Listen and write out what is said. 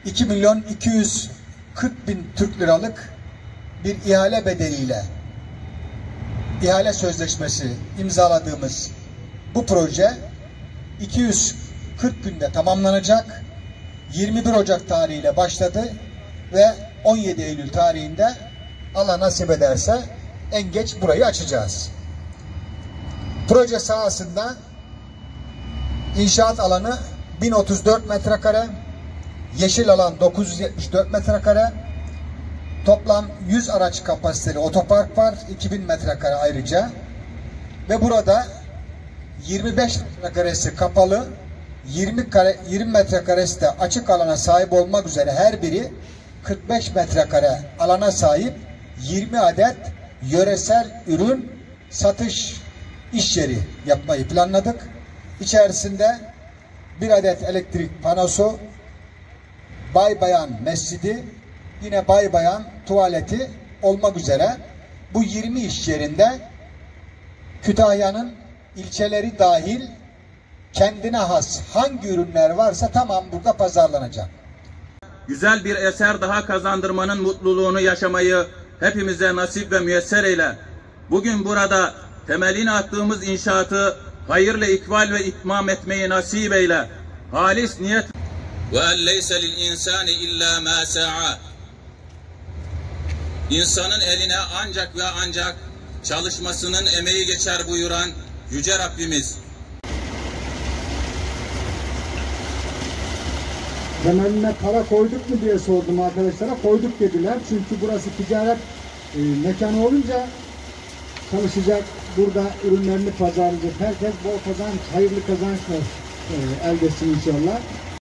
2.240.000 Türk liralık bir ihale bedeliyle ihale sözleşmesi imzaladığımız bu proje 240 günde tamamlanacak. 21 Ocak tarihiyle başladı ve 17 Eylül tarihinde Allah nasip ederse en geç burayı açacağız. Proje sahasında inşaat alanı 1034 metrekare, yeşil alan 974 metrekare, toplam 100 araç kapasiteli otopark var, 2000 metrekare ayrıca ve burada 25 metrekaresi kapalı, 20 metrekaresi de açık alana sahip olmak üzere her biri 45 metrekare alana sahip 20 adet yöresel ürün satış iş yeri yapmayı planladık. İçerisinde bir adet elektrik panosu, bay bayan mescidi, yine bay bayan tuvaleti olmak üzere bu 20 iş yerinde Kütahya'nın ilçeleri dahil kendine has hangi ürünler varsa tamam burada pazarlanacak. Güzel bir eser daha kazandırmanın mutluluğunu yaşamayı hepimize nasip ve müyesser eyle. Bugün burada temelini attığımız inşaatı hayırla ikbal ve itmam etmeyi nasip eyle. Halis niyet ve en leyse lil insani illa ma sa'a. İnsanın eline ancak ve ancak çalışmasının emeği geçer buyuran Yüce Rabbimiz. Temeline para koyduk mu diye sordum arkadaşlara. Koyduk dediler. Çünkü burası ticaret mekanı olunca çalışacak, burada ürünlerini pazarlayacak. Herkes bol kazanç, hayırlı kazançlar elde etsin inşallah.